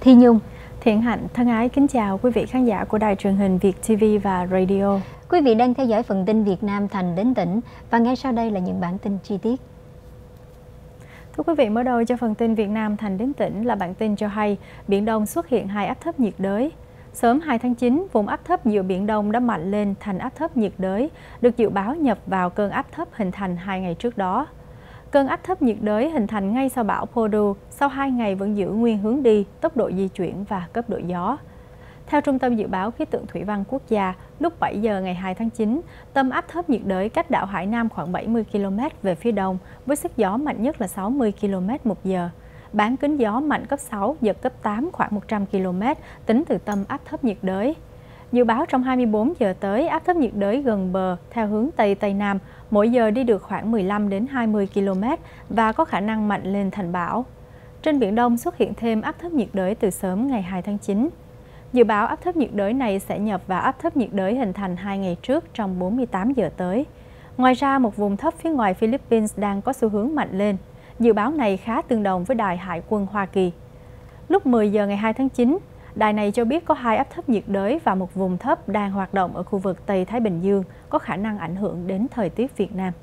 Thi Nhung. Thiện Hạnh thân ái kính chào quý vị khán giả của đài truyền hình Việt TV và Radio. Quý vị đang theo dõi phần tin Việt Nam Thành đến tỉnh và ngay sau đây là những bản tin chi tiết. Thưa quý vị, mở đầu cho phần tin Việt Nam Thành đến tỉnh là bản tin cho hay Biển Đông xuất hiện 2 áp thấp nhiệt đới. Sớm 2 tháng 9, vùng áp thấp giữa Biển Đông đã mạnh lên thành áp thấp nhiệt đới, được dự báo nhập vào cơn áp thấp hình thành 2 ngày trước đó. Cơn áp thấp nhiệt đới hình thành ngay sau bão Podu, sau 2 ngày vẫn giữ nguyên hướng đi, tốc độ di chuyển và cấp độ gió. Theo Trung tâm Dự báo Khí tượng Thủy văn Quốc gia, lúc 7 giờ ngày 2 tháng 9, tâm áp thấp nhiệt đới cách đảo Hải Nam khoảng 70 km về phía đông, với sức gió mạnh nhất là 60 km/h. Bán kính gió mạnh cấp 6, giật cấp 8 khoảng 100 km, tính từ tâm áp thấp nhiệt đới. Dự báo trong 24 giờ tới, áp thấp nhiệt đới gần bờ theo hướng Tây-Tây Nam, mỗi giờ đi được khoảng 15 đến 20 km và có khả năng mạnh lên thành bão. Trên Biển Đông xuất hiện thêm áp thấp nhiệt đới từ sớm ngày 2 tháng 9. Dự báo áp thấp nhiệt đới này sẽ nhập vào áp thấp nhiệt đới hình thành 2 ngày trước trong 48 giờ tới. Ngoài ra, một vùng thấp phía ngoài Philippines đang có xu hướng mạnh lên. Dự báo này khá tương đồng với Đài Hải quân Hoa Kỳ. Lúc 10 giờ ngày 2 tháng 9, đài này cho biết có 2 áp thấp nhiệt đới và một vùng thấp đang hoạt động ở khu vực Tây Thái Bình Dương, có khả năng ảnh hưởng đến thời tiết Việt Nam.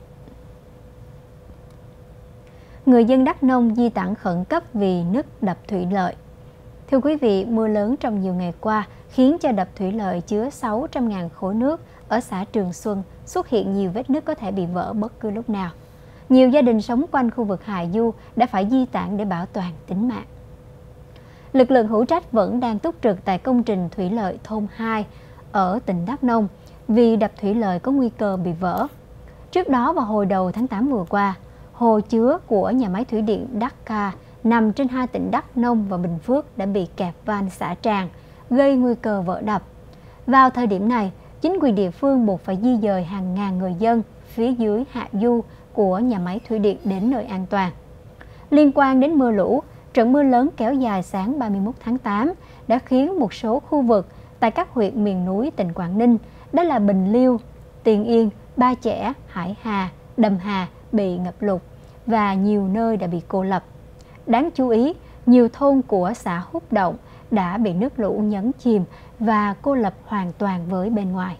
Người dân Đắk Nông di tản khẩn cấp vì nứt đập thủy lợi. Thưa quý vị, mưa lớn trong nhiều ngày qua khiến cho đập thủy lợi chứa 600.000 khối nước ở xã Trường Xuân xuất hiện nhiều vết nứt có thể bị vỡ bất cứ lúc nào. Nhiều gia đình sống quanh khu vực hạ du đã phải di tản để bảo toàn tính mạng. Lực lượng hữu trách vẫn đang túc trực tại công trình thủy lợi thôn 2 ở tỉnh Đắk Nông vì đập thủy lợi có nguy cơ bị vỡ. Trước đó vào hồi đầu tháng 8 vừa qua, hồ chứa của nhà máy thủy điện Đắk Ca nằm trên 2 tỉnh Đắk Nông và Bình Phước đã bị kẹp van xả tràn, gây nguy cơ vỡ đập. Vào thời điểm này, chính quyền địa phương buộc phải di dời hàng ngàn người dân phía dưới hạ du của nhà máy thủy điện đến nơi an toàn. Liên quan đến mưa lũ, trận mưa lớn kéo dài sáng 31 tháng 8 đã khiến một số khu vực tại các huyện miền núi tỉnh Quảng Ninh, đó là Bình Liêu, Tiền Yên, Ba Chẽ, Hải Hà, Đầm Hà bị ngập lụt và nhiều nơi đã bị cô lập. Đáng chú ý, nhiều thôn của xã Húc Động đã bị nước lũ nhấn chìm và cô lập hoàn toàn với bên ngoài.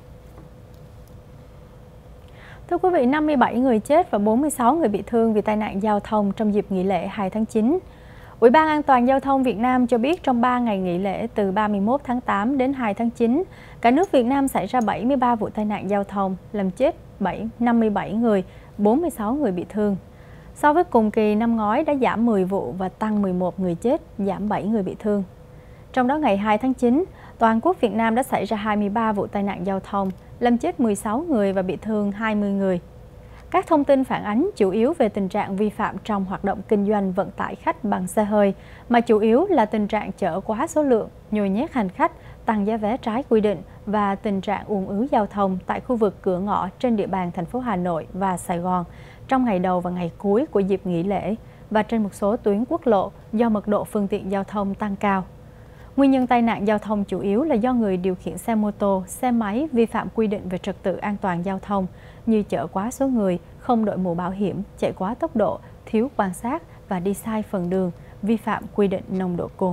Thưa quý vị, 57 người chết và 46 người bị thương vì tai nạn giao thông trong dịp nghỉ lễ 2 tháng 9. Ủy ban An toàn Giao thông Việt Nam cho biết trong 3 ngày nghỉ lễ từ 31 tháng 8 đến 2 tháng 9, cả nước Việt Nam xảy ra 73 vụ tai nạn giao thông, làm chết 57 người, 46 người bị thương. So với cùng kỳ năm ngoái đã giảm 10 vụ và tăng 11 người chết, giảm 7 người bị thương. Trong đó ngày 2 tháng 9, toàn quốc Việt Nam đã xảy ra 23 vụ tai nạn giao thông, làm chết 16 người và bị thương 20 người. Các thông tin phản ánh chủ yếu về tình trạng vi phạm trong hoạt động kinh doanh vận tải khách bằng xe hơi, mà chủ yếu là tình trạng chở quá số lượng, nhồi nhét hành khách, tăng giá vé trái quy định và tình trạng ùn ứ giao thông tại khu vực cửa ngõ trên địa bàn thành phố Hà Nội và Sài Gòn trong ngày đầu và ngày cuối của dịp nghỉ lễ và trên một số tuyến quốc lộ do mật độ phương tiện giao thông tăng cao. Nguyên nhân tai nạn giao thông chủ yếu là do người điều khiển xe mô tô, xe máy vi phạm quy định về trật tự an toàn giao thông như chở quá số người, không đội mũ bảo hiểm, chạy quá tốc độ, thiếu quan sát và đi sai phần đường, vi phạm quy định nồng độ cồn.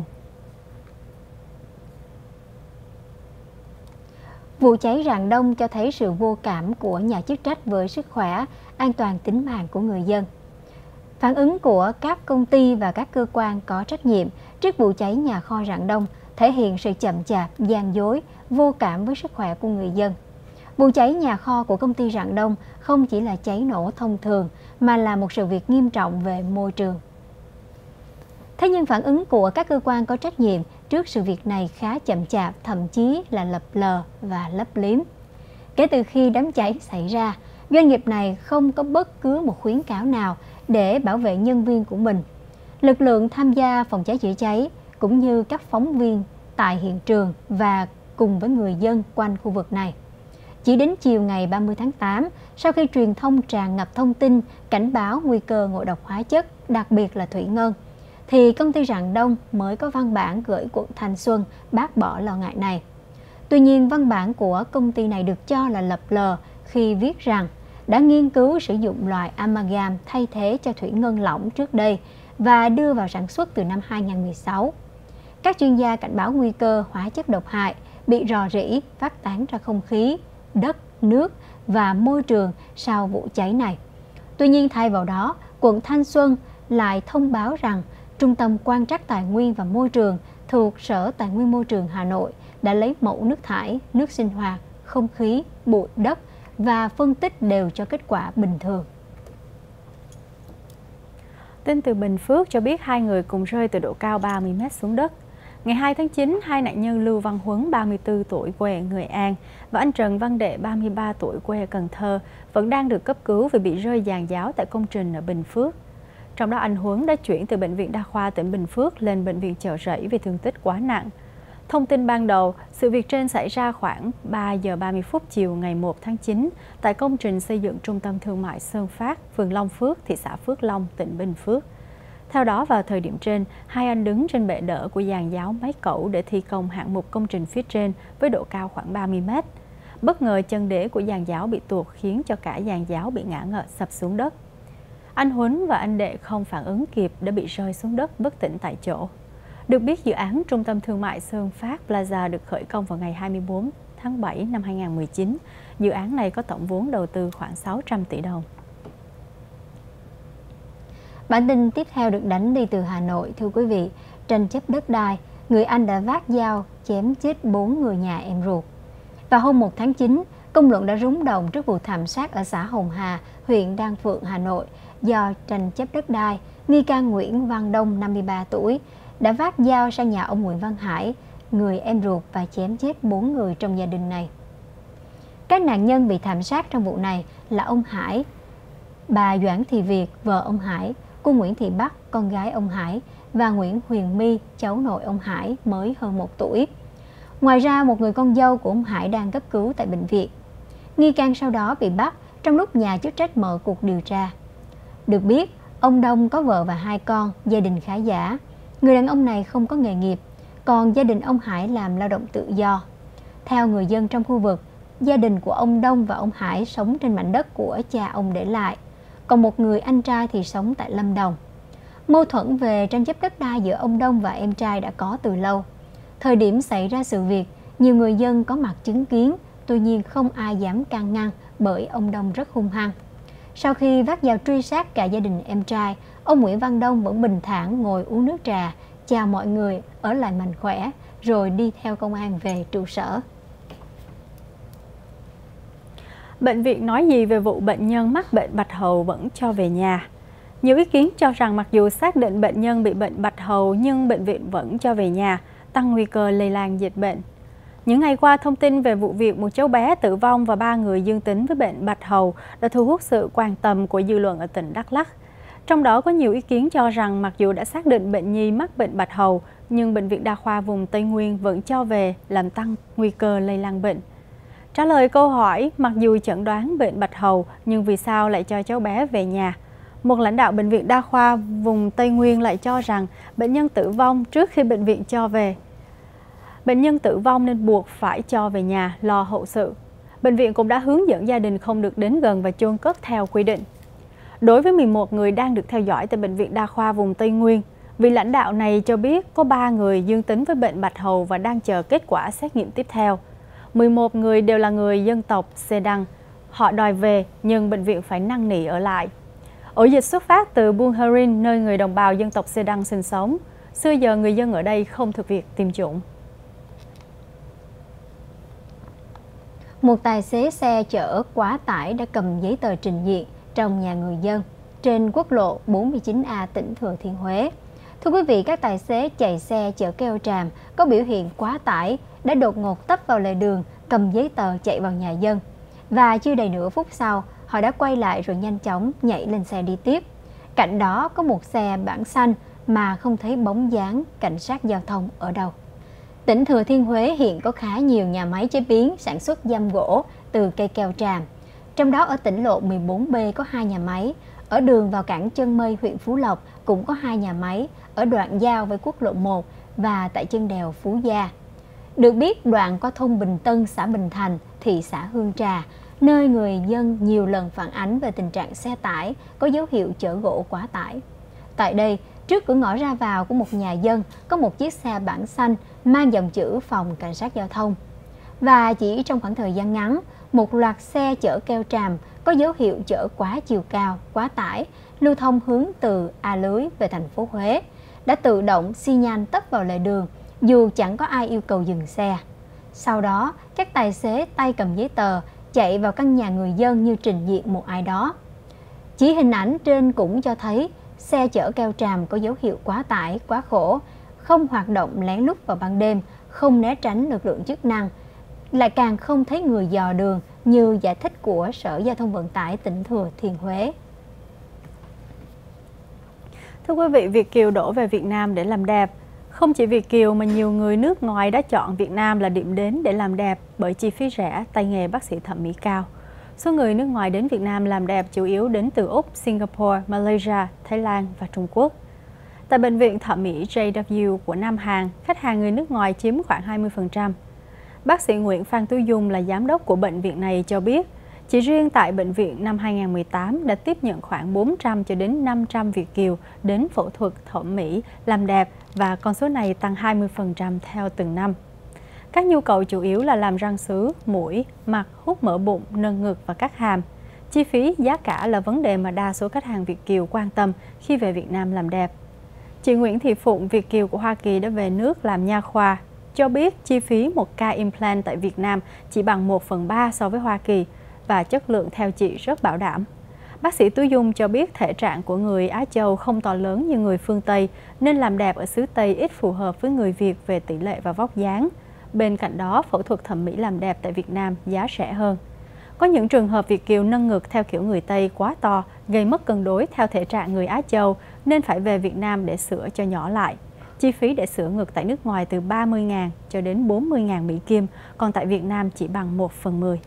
Vụ cháy rạng đông cho thấy sự vô cảm của nhà chức trách với sức khỏe, an toàn tính mạng của người dân. Phản ứng của các công ty và các cơ quan có trách nhiệm trước vụ cháy nhà kho rạng đông thể hiện sự chậm chạp, gian dối, vô cảm với sức khỏe của người dân. Vụ cháy nhà kho của công ty Rạng Đông không chỉ là cháy nổ thông thường mà là một sự việc nghiêm trọng về môi trường. Thế nhưng phản ứng của các cơ quan có trách nhiệm trước sự việc này khá chậm chạp, thậm chí là lập lờ và lấp liếm. Kể từ khi đám cháy xảy ra, doanh nghiệp này không có bất cứ một khuyến cáo nào để bảo vệ nhân viên của mình. Lực lượng tham gia phòng cháy chữa cháy cũng như các phóng viên tại hiện trường và cùng với người dân quanh khu vực này. Chỉ đến chiều ngày 30 tháng 8, sau khi truyền thông tràn ngập thông tin cảnh báo nguy cơ ngộ độc hóa chất, đặc biệt là thủy ngân, thì công ty Rạng Đông mới có văn bản gửi quận Thanh Xuân bác bỏ lo ngại này. Tuy nhiên, văn bản của công ty này được cho là lập lờ khi viết rằng đã nghiên cứu sử dụng loại amalgam thay thế cho thủy ngân lỏng trước đây và đưa vào sản xuất từ năm 2016. Các chuyên gia cảnh báo nguy cơ hóa chất độc hại bị rò rỉ phát tán ra không khí, đất, nước và môi trường sau vụ cháy này. Tuy nhiên, thay vào đó, quận Thanh Xuân lại thông báo rằng Trung tâm Quan trắc Tài nguyên và Môi trường thuộc Sở Tài nguyên Môi trường Hà Nội đã lấy mẫu nước thải, nước sinh hoạt, không khí, bụi đất và phân tích đều cho kết quả bình thường. Tin từ Bình Phước cho biết 2 người cùng rơi từ độ cao 30 m xuống đất. Ngày 2 tháng 9, 2 nạn nhân Lưu Văn Huấn, 34 tuổi quê Nghệ An và anh Trần Văn Đệ, 33 tuổi quê Cần Thơ vẫn đang được cấp cứu vì bị rơi giàn giáo tại công trình ở Bình Phước. Trong đó anh Huấn đã chuyển từ Bệnh viện Đa khoa tỉnh Bình Phước lên Bệnh viện Chợ Rẫy vì thương tích quá nặng. Thông tin ban đầu, sự việc trên xảy ra khoảng 3 giờ 30 phút chiều ngày 1 tháng 9 tại công trình xây dựng Trung tâm Thương mại Sơn Phát, phường Long Phước, thị xã Phước Long, tỉnh Bình Phước. Theo đó, vào thời điểm trên, hai anh đứng trên bệ đỡ của giàn giáo máy cẩu để thi công hạng mục công trình phía trên với độ cao khoảng 30 m. Bất ngờ chân đế của giàn giáo bị tuột khiến cho cả giàn giáo bị ngã ngợ sập xuống đất. Anh Huấn và anh Đệ không phản ứng kịp đã bị rơi xuống đất bất tỉnh tại chỗ. Được biết, dự án Trung tâm Thương mại Sơn Phát Plaza được khởi công vào ngày 24 tháng 7 năm 2019. Dự án này có tổng vốn đầu tư khoảng 600 tỷ đồng. Bản tin tiếp theo được đánh đi từ Hà Nội. Thưa quý vị, tranh chấp đất đai, người anh đã vác dao chém chết 4 người nhà em ruột. Vào hôm 1 tháng 9, công luận đã rúng động trước vụ thảm sát ở xã Hồng Hà, huyện Đan Phượng, Hà Nội do tranh chấp đất đai. Nghi can Nguyễn Văn Đông, 53 tuổi, đã vác dao sang nhà ông Nguyễn Văn Hải, người em ruột, và chém chết 4 người trong gia đình này. Các nạn nhân bị thảm sát trong vụ này là ông Hải, bà Doãn Thị Việt, vợ ông Hải, cô Nguyễn Thị Bắc, con gái ông Hải, và Nguyễn Huyền My, cháu nội ông Hải mới hơn 1 tuổi. Ngoài ra, một người con dâu của ông Hải đang cấp cứu tại bệnh viện. Nghi can sau đó bị bắt trong lúc nhà chức trách mở cuộc điều tra. Được biết, ông Đông có vợ và 2 con, gia đình khá giả. Người đàn ông này không có nghề nghiệp, còn gia đình ông Hải làm lao động tự do. Theo người dân trong khu vực, gia đình của ông Đông và ông Hải sống trên mảnh đất của cha ông để lại, còn một người anh trai thì sống tại Lâm Đồng. Mâu thuẫn về tranh chấp đất đai giữa ông Đông và em trai đã có từ lâu. Thời điểm xảy ra sự việc, nhiều người dân có mặt chứng kiến, tuy nhiên không ai dám can ngăn bởi ông Đông rất hung hăng. Sau khi vác dao truy sát cả gia đình em trai, ông Nguyễn Văn Đông vẫn bình thản ngồi uống nước trà, chào mọi người, ở lại mạnh khỏe, rồi đi theo công an về trụ sở. Bệnh viện nói gì về vụ bệnh nhân mắc bệnh bạch hầu vẫn cho về nhà? Nhiều ý kiến cho rằng mặc dù xác định bệnh nhân bị bệnh bạch hầu nhưng bệnh viện vẫn cho về nhà, tăng nguy cơ lây lan dịch bệnh. Những ngày qua, thông tin về vụ việc một cháu bé tử vong và 3 người dương tính với bệnh bạch hầu đã thu hút sự quan tâm của dư luận ở tỉnh Đắk Lắk. Trong đó có nhiều ý kiến cho rằng mặc dù đã xác định bệnh nhi mắc bệnh bạch hầu, nhưng Bệnh viện Đa khoa vùng Tây Nguyên vẫn cho về làm tăng nguy cơ lây lan bệnh. Trả lời câu hỏi, mặc dù chẩn đoán bệnh bạch hầu, nhưng vì sao lại cho cháu bé về nhà? Một lãnh đạo Bệnh viện Đa khoa vùng Tây Nguyên lại cho rằng bệnh nhân tử vong trước khi bệnh viện cho về. Bệnh nhân tử vong nên buộc phải cho về nhà lo hậu sự. Bệnh viện cũng đã hướng dẫn gia đình không được đến gần và chôn cất theo quy định. Đối với 11 người đang được theo dõi tại Bệnh viện Đa khoa vùng Tây Nguyên, vị lãnh đạo này cho biết có 3 người dương tính với bệnh bạch hầu và đang chờ kết quả xét nghiệm tiếp theo. 11 người đều là người dân tộc Xê Đăng. Họ đòi về nhưng bệnh viện phải năn nỉ ở lại. Ổ dịch xuất phát từ Buôn Hơ Rin, nơi người đồng bào dân tộc Xê Đăng sinh sống. Xưa giờ người dân ở đây không thực hiện tiêm chủng. Một tài xế xe chở quá tải đã cầm giấy tờ trình diện trong nhà người dân trên quốc lộ 49A, tỉnh Thừa Thiên Huế. Thưa quý vị, các tài xế chạy xe chở keo tràm có biểu hiện quá tải đã đột ngột tấp vào lề đường, cầm giấy tờ chạy vào nhà dân. Và chưa đầy nửa phút sau, họ đã quay lại rồi nhanh chóng nhảy lên xe đi tiếp. Cạnh đó có một xe bản xanh mà không thấy bóng dáng cảnh sát giao thông ở đâu. Tỉnh Thừa Thiên Huế hiện có khá nhiều nhà máy chế biến sản xuất giam gỗ từ cây keo tràm. Trong đó ở tỉnh lộ 14B có 2 nhà máy, ở đường vào cảng Chân Mây, huyện Phú Lộc cũng có 2 nhà máy, ở đoạn giao với quốc lộ 1 và tại chân đèo Phú Gia. Được biết, đoạn qua thôn Bình Tân, xã Bình Thành, thị xã Hương Trà, nơi người dân nhiều lần phản ánh về tình trạng xe tải có dấu hiệu chở gỗ quá tải. Tại đây, Trước cửa ngõ ra vào của một nhà dân có một chiếc xe bản xanh mang dòng chữ Phòng Cảnh sát Giao thông. Và chỉ trong khoảng thời gian ngắn, một loạt xe chở keo tràm có dấu hiệu chở quá chiều cao, quá tải, lưu thông hướng từ A Lưới về thành phố Huế, đã tự động xi nhan tấp vào lề đường dù chẳng có ai yêu cầu dừng xe. Sau đó, các tài xế tay cầm giấy tờ chạy vào căn nhà người dân như trình diện một ai đó. Chỉ hình ảnh trên cũng cho thấy xe chở keo tràm có dấu hiệu quá tải, quá khổ, không hoạt động lén lút vào ban đêm, không né tránh lực lượng chức năng, lại càng không thấy người dò đường như giải thích của Sở Giao thông Vận tải tỉnh Thừa Thiên Huế. Thưa quý vị, Việt kiều đổ về Việt Nam để làm đẹp. Không chỉ Việt kiều mà nhiều người nước ngoài đã chọn Việt Nam là điểm đến để làm đẹp bởi chi phí rẻ, tay nghề bác sĩ thẩm mỹ cao. Số người nước ngoài đến Việt Nam làm đẹp chủ yếu đến từ Úc, Singapore, Malaysia, Thái Lan và Trung Quốc. Tại bệnh viện thẩm mỹ JW của Nam Hàn, khách hàng người nước ngoài chiếm khoảng 20%. Bác sĩ Nguyễn Phan Tú Dung là giám đốc của bệnh viện này cho biết, chỉ riêng tại bệnh viện năm 2018 đã tiếp nhận khoảng 400 cho đến 500 Việt kiều đến phẫu thuật thẩm mỹ làm đẹp và con số này tăng 20% theo từng năm. Các nhu cầu chủ yếu là làm răng sứ, mũi, mặt, hút mỡ bụng, nâng ngực và cắt hàm. Chi phí, giá cả là vấn đề mà đa số khách hàng Việt kiều quan tâm khi về Việt Nam làm đẹp. Chị Nguyễn Thị Phụng, Việt kiều của Hoa Kỳ đã về nước làm nha khoa, cho biết chi phí một ca implant tại Việt Nam chỉ bằng 1/3 so với Hoa Kỳ và chất lượng theo chị rất bảo đảm. Bác sĩ Tú Dung cho biết thể trạng của người Á Châu không to lớn như người phương Tây nên làm đẹp ở xứ Tây ít phù hợp với người Việt về tỷ lệ và vóc dáng. Bên cạnh đó, phẫu thuật thẩm mỹ làm đẹp tại Việt Nam giá rẻ hơn. Có những trường hợp Việt kiều nâng ngực theo kiểu người Tây quá to, gây mất cân đối theo thể trạng người Á Châu nên phải về Việt Nam để sửa cho nhỏ lại. Chi phí để sửa ngực tại nước ngoài từ 30.000 cho đến 40.000 Mỹ Kim, còn tại Việt Nam chỉ bằng 1/10.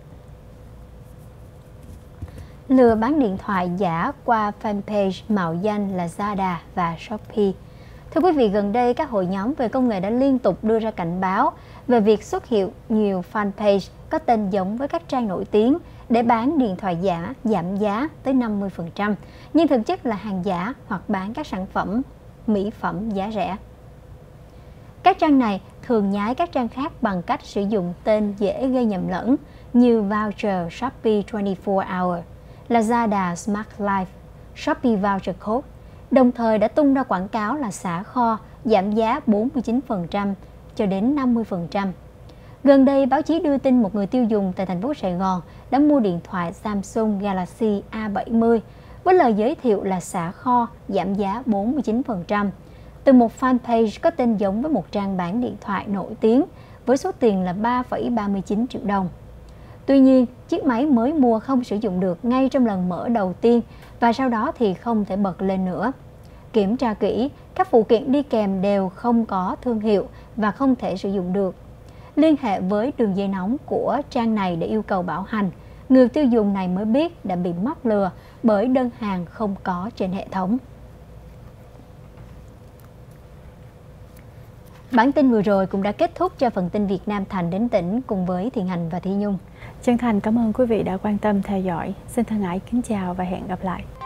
Lừa bán điện thoại giả qua fanpage mạo danh Lazada và Shopee. Thưa quý vị, gần đây các hội nhóm về công nghệ đã liên tục đưa ra cảnh báo về việc xuất hiện nhiều fanpage có tên giống với các trang nổi tiếng để bán điện thoại giả giảm giá tới 50%, nhưng thực chất là hàng giả hoặc bán các sản phẩm mỹ phẩm giá rẻ. Các trang này thường nhái các trang khác bằng cách sử dụng tên dễ gây nhầm lẫn như Voucher Shopee 24 Hour, Lazada Smart Life, Shopee Voucher Code, đồng thời đã tung ra quảng cáo là xả kho giảm giá 49% cho đến 50%. Gần đây, báo chí đưa tin một người tiêu dùng tại thành phố Sài Gòn đã mua điện thoại Samsung Galaxy A70 với lời giới thiệu là xả kho giảm giá 49% từ một fanpage có tên giống với một trang bán điện thoại nổi tiếng với số tiền là 3,39 triệu đồng. Tuy nhiên, chiếc máy mới mua không sử dụng được ngay trong lần mở đầu tiên và sau đó thì không thể bật lên nữa. Kiểm tra kỹ, các phụ kiện đi kèm đều không có thương hiệu và không thể sử dụng được. Liên hệ với đường dây nóng của trang này để yêu cầu bảo hành, người tiêu dùng này mới biết đã bị mắc lừa bởi đơn hàng không có trên hệ thống. Bản tin vừa rồi cũng đã kết thúc cho phần tin Việt Nam Thành đến tỉnh cùng với Thiện Hành và Thi Nhung. Chân thành cảm ơn quý vị đã quan tâm theo dõi. Xin thân ái kính chào và hẹn gặp lại.